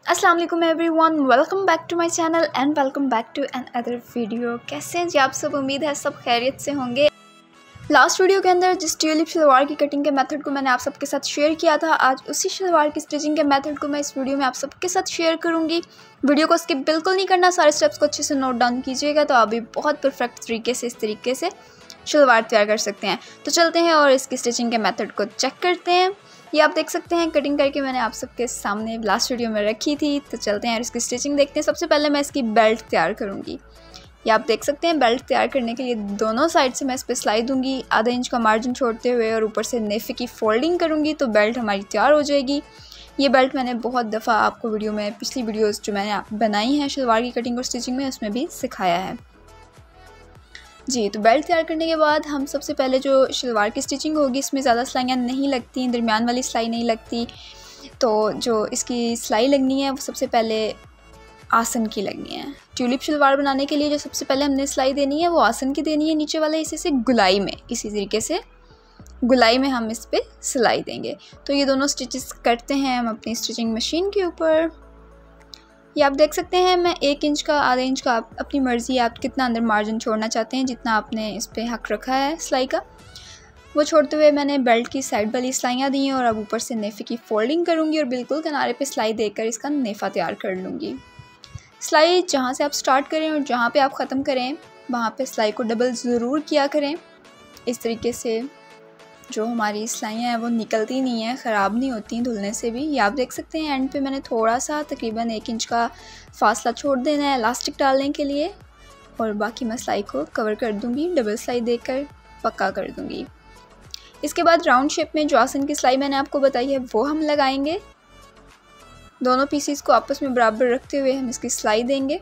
अस्सलाम वालेकुम everyone, welcome back to my channel and welcome back to another video. कैसे हैं जी आप सब? उम्मीद है सब खैरियत से होंगे। लास्ट वीडियो के अंदर जिस ट्यूलिप शलवार की कटिंग के मेथड को मैंने आप सबके साथ शेयर किया था, आज उसी शलवार की स्टिचिंग के मेथड को मैं इस वीडियो में आप सबके साथ शेयर करूंगी। वीडियो को स्किप बिल्कुल नहीं करना, सारे स्टेप्स को अच्छे से नोट डाउन कीजिएगा तो आप भी बहुत परफेक्ट तरीके से इस तरीके से शलवार तैयार कर सकते हैं। तो चलते हैं और इसकी स्टिचिंग के मेथड को चेक करते हैं। ये आप देख सकते हैं कटिंग करके मैंने आप सबके सामने लास्ट वीडियो में रखी थी। तो चलते हैं और इसकी स्टिचिंग देखते हैं। सबसे पहले मैं इसकी बेल्ट तैयार करूँगी। ये आप देख सकते हैं बेल्ट तैयार करने के लिए दोनों साइड से मैं इस पर सिलाई दूंगी, आधा इंच का मार्जिन छोड़ते हुए, और ऊपर से नेफे की फोल्डिंग करूँगी तो बेल्ट हमारी तैयार हो जाएगी। ये बेल्ट मैंने बहुत दफ़ा आपको वीडियो में, पिछली वीडियोज़ जो मैंने बनाई हैं शलवार की कटिंग और स्टिचिंग में, उसमें भी सिखाया है जी। तो बेल्ट तैयार करने के बाद हम सबसे पहले जो शलवार की स्टिचिंग होगी, इसमें ज़्यादा सिलाइयाँ नहीं लगती, दरमियान वाली सिलाई नहीं लगती। तो जो इसकी सिलाई लगनी है वो सबसे पहले आसन की लगनी है। ट्यूलिप शलवार बनाने के लिए जो सबसे पहले हमने सिलाई देनी है वो आसन की देनी है, नीचे वाले हिस्से से गुलाई में, इसी तरीके से गुलाई में हम इस पर सिलाई देंगे। तो ये दोनों स्टिचेस करते हैं हम अपनी स्टिचिंग मशीन के ऊपर। ये आप देख सकते हैं मैं 1 इंच का, आधा इंच का, आप अपनी मर्ज़ी, आप कितना अंदर मार्जिन छोड़ना चाहते हैं, जितना आपने इस पर हक रखा है सिलाई का, वो छोड़ते हुए मैंने बेल्ट की साइड वाली सिलाइयाँ दी हैं। और अब ऊपर से नेफे की फोल्डिंग करूँगी और बिल्कुल किनारे पे सिलाई देकर इसका नेफा तैयार कर लूँगी। सिलाई जहाँ से आप स्टार्ट करें और जहाँ पे आप ख़त्म करें वहाँ पे सिलाई को डबल ज़रूर किया करें। इस तरीके से जो हमारी सिलाइयाँ हैं वो निकलती नहीं हैं, ख़राब नहीं होती धुलने से भी। ये आप देख सकते हैं एंड पे मैंने थोड़ा सा तकरीबन 1 इंच का फासला छोड़ देना है इलास्टिक डालने के लिए, और बाकी मैं सिलाई को कवर कर दूँगी, डबल सिलाई देकर पक्का कर दूँगी। इसके बाद राउंड शेप में जो आसन की सिलाई मैंने आपको बताई है वो हम लगाएंगे। दोनों पीसीस को आपस में बराबर रखते हुए हम इसकी सिलाई देंगे,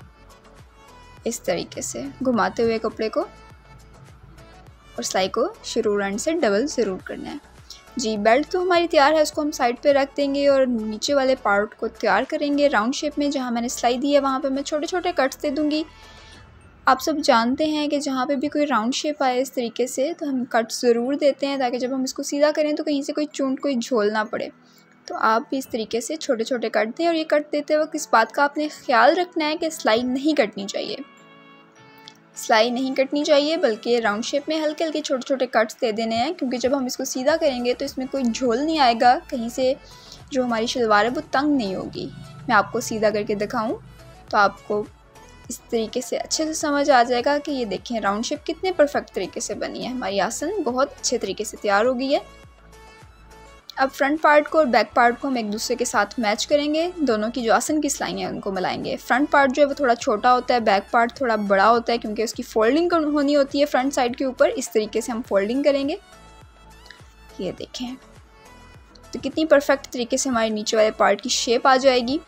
इस तरीके से घुमाते हुए कपड़े को, और सिलाई को शुरू एंड से डबल ज़रूर करना है जी। बेल्ट तो हमारी तैयार है, उसको हम साइड पे रख देंगे और नीचे वाले पार्ट को तैयार करेंगे। राउंड शेप में जहाँ मैंने सिलाई दी है वहाँ पे मैं छोटे छोटे कट्स दे दूँगी। आप सब जानते हैं कि जहाँ पे भी कोई राउंड शेप आए इस तरीके से तो हम कट ज़रूर देते हैं, ताकि जब हम इसको सीधा करें तो कहीं से कोई चूंट, कोई झोल ना पड़े। तो आप भी इस तरीके से छोटे छोटे कट दें। और ये कट देते वक्त इस बात का आपने ख्याल रखना है कि सिलाई नहीं कटनी चाहिए, सिलाई नहीं कटनी चाहिए, बल्कि राउंड शेप में हल्के हल्के छोटे छोटे कट्स दे देने हैं, क्योंकि जब हम इसको सीधा करेंगे तो इसमें कोई झोल नहीं आएगा, कहीं से जो हमारी शलवार है वो तंग नहीं होगी। मैं आपको सीधा करके दिखाऊं तो आपको इस तरीके से अच्छे से समझ आ जाएगा कि ये देखें राउंड शेप कितने परफेक्ट तरीके से बनी है। हमारी आसन बहुत अच्छे तरीके से तैयार हो गई है। अब फ्रंट पार्ट को और बैक पार्ट को हम एक दूसरे के साथ मैच करेंगे। दोनों की जो आसन की सिलाई है उनको मिलाएंगे। फ्रंट पार्ट जो है वो थोड़ा छोटा होता है, बैक पार्ट थोड़ा बड़ा होता है, क्योंकि उसकी फोल्डिंग होनी होती है फ्रंट साइड के ऊपर। इस तरीके से हम फोल्डिंग करेंगे। ये देखें तो कितनी परफेक्ट तरीके से हमारे नीचे वाले पार्ट की शेप आ जाएगी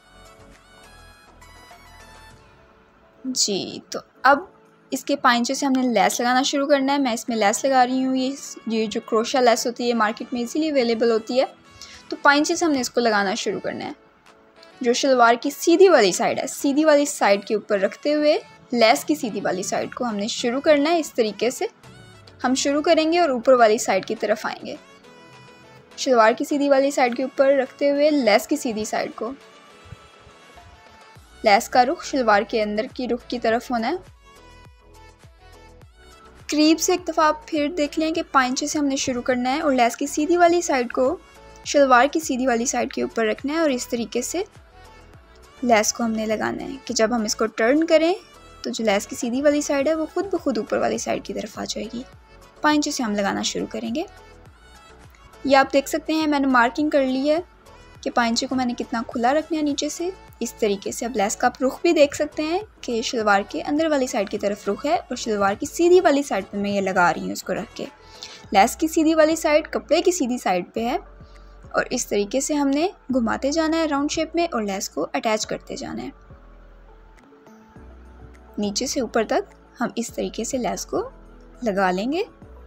जी। तो अब इसके पांचे से हमने लेस लगाना शुरू करना है। मैं इसमें लेस लगा रही हूँ। ये जो क्रोशा लेस होती है मार्केट में इजीली अवेलेबल होती है। तो पांचे से हमने इसको लगाना शुरू करना है। जो शलवार की सीधी वाली साइड है, सीधी वाली साइड के ऊपर रखते हुए लेस की सीधी वाली साइड को हमने शुरू करना है। इस तरीके से हम शुरू करेंगे और ऊपर वाली साइड की तरफ आएंगे। शलवार की सीधी वाली साइड के ऊपर रखते हुए लेस की सीधी साइड को, लेस का रुख शलवार के अंदर की रुख की तरफ होना है। करीब से एक दफ़ा आप फिर देख लें कि पांचे से हमने शुरू करना है और लेस की सीधी वाली साइड को शलवार की सीधी वाली साइड के ऊपर रखना है, और इस तरीके से लेस को हमने लगाना है कि जब हम इसको टर्न करें तो जो लेस की सीधी वाली साइड है वो खुद ब खुद ऊपर वाली साइड की तरफ आ जाएगी। पांचे से हम लगाना शुरू करेंगे। ये आप देख सकते हैं मैंने मार्किंग कर ली है कि पांचे को मैंने कितना खुला रखना है नीचे से, इस तरीके से। अब लेस का आप रुख भी देख सकते हैं कि शलवार के अंदर वाली साइड की तरफ रुख है, और शलवार की सीधी वाली साइड पे मैं ये लगा रही हूँ इसको रख के। लेस की सीधी वाली साइड कपड़े की सीधी साइड पे है, और इस तरीके से हमने घुमाते जाना है राउंड शेप में और लेस को अटैच करते जाना है। नीचे से ऊपर तक हम इस तरीके से लेस को लगा लेंगे।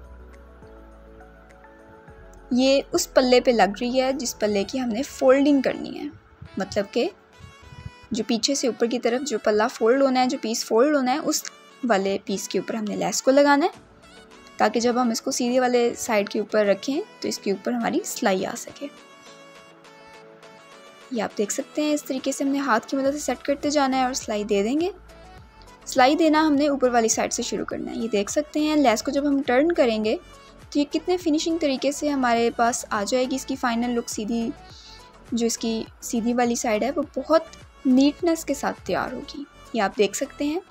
ये उस पल्ले पे लग रही है जिस पल्ले की हमने फोल्डिंग करनी है, मतलब कि जो पीछे से ऊपर की तरफ जो पल्ला फोल्ड होना है, जो पीस फोल्ड होना है, उस वाले पीस के ऊपर हमने लेस को लगाना है, ताकि जब हम इसको सीधे वाले साइड के ऊपर रखें तो इसके ऊपर हमारी सिलाई आ सके। ये आप देख सकते हैं। इस तरीके से हमने हाथ की मदद से सेट करते जाना है और सिलाई दे देंगे। सिलाई देना हमने ऊपर वाली साइड से शुरू करना है। ये देख सकते हैं लेस को जब हम टर्न करेंगे तो ये कितने फिनिशिंग तरीके से हमारे पास आ जाएगी। इसकी फ़ाइनल लुक सीधी, जो इसकी सीधी वाली साइड है वो बहुत नीटनेस के साथ तैयार होगी। ये आप देख सकते हैं।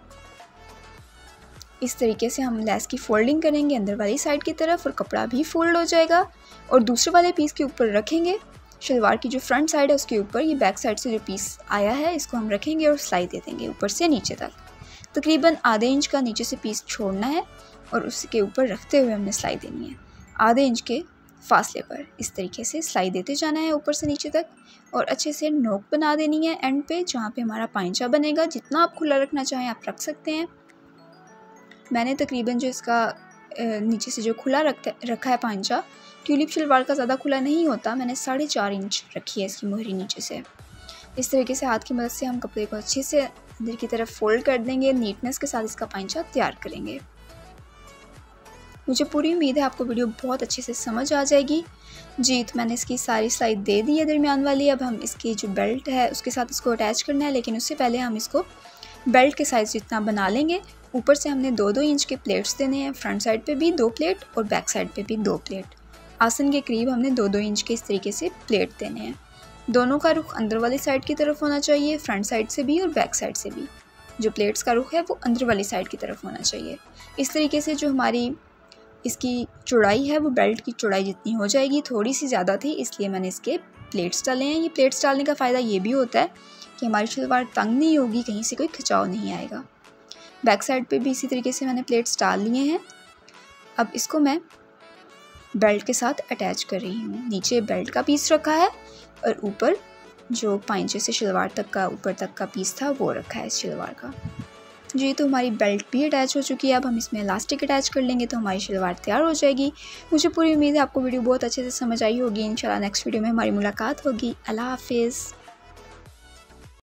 इस तरीके से हम लेस की फोल्डिंग करेंगे अंदर वाली साइड की तरफ और कपड़ा भी फोल्ड हो जाएगा और दूसरे वाले पीस के ऊपर रखेंगे। शलवार की जो फ्रंट साइड है उसके ऊपर ये बैक साइड से जो पीस आया है इसको हम रखेंगे और सिलाई दे देंगे ऊपर से नीचे तक। तकरीबन आधे इंच का नीचे से पीस छोड़ना है और उसके ऊपर रखते हुए हमने सिलाई देनी है आधे इंच के फासले पर। इस तरीके से सिलाई देते जाना है ऊपर से नीचे तक और अच्छे से नोक बना देनी है एंड पे, जहाँ पे हमारा पाइंचा बनेगा। जितना आप खुला रखना चाहें आप रख सकते हैं। मैंने तकरीबन जो इसका नीचे से जो खुला रखा है पाइंचा, ट्यूलिप शलवार का ज़्यादा खुला नहीं होता, मैंने 4.5 इंच रखी है इसकी मोहरी नीचे से। इस तरीके से हाथ की मदद से हम कपड़े को अच्छे से अंदर की तरफ फोल्ड कर देंगे। नीटनेस के साथ इसका पाइंचा तैयार करेंगे। मुझे पूरी उम्मीद है आपको वीडियो बहुत अच्छे से समझ आ जाएगी। जी, तो मैंने इसकी सारी सिलाई दे दी है दरमियान वाली। अब हम इसकी जो बेल्ट है उसके साथ इसको अटैच करना है, लेकिन उससे पहले हम इसको बेल्ट के साइज़ जितना बना लेंगे। ऊपर से हमने 2-2 इंच के प्लेट्स देने हैं, फ्रंट साइड पे भी 2 प्लेट और बैक साइड पे भी 2 प्लेट। आसन के करीब हमने 2-2 इंच के इस तरीके से प्लेट देने हैं। दोनों का रुख अंदर वाली साइड की तरफ होना चाहिए, फ्रंट साइड से भी और बैक साइड से भी। जो प्लेट्स का रुख है वो अंदर वाली साइड की तरफ होना चाहिए। इस तरीके से जो हमारी इसकी चौड़ाई है वो बेल्ट की चौड़ाई जितनी हो जाएगी। थोड़ी सी ज़्यादा थी इसलिए मैंने इसके प्लेट्स डाले हैं। ये प्लेट्स डालने का फ़ायदा ये भी होता है कि हमारी शलवार तंग नहीं होगी, कहीं से कोई खिंचाव नहीं आएगा। बैक साइड पे भी इसी तरीके से मैंने प्लेट्स डाल लिए हैं। अब इसको मैं बेल्ट के साथ अटैच कर रही हूँ। नीचे बेल्ट का पीस रखा है और ऊपर जो पाइंचे से शलवार तक का ऊपर तक का पीस था वो रखा है इस शलवार का। जी, तो हमारी बेल्ट भी अटैच हो चुकी है। अब हम इसमें इलास्टिक अटैच कर लेंगे तो हमारी शलवार तैयार हो जाएगी। मुझे पूरी उम्मीद है आपको वीडियो बहुत अच्छे से समझ आई होगी। इंशाल्लाह नेक्स्ट वीडियो में हमारी मुलाकात होगी। अल्लाह हाफिज़।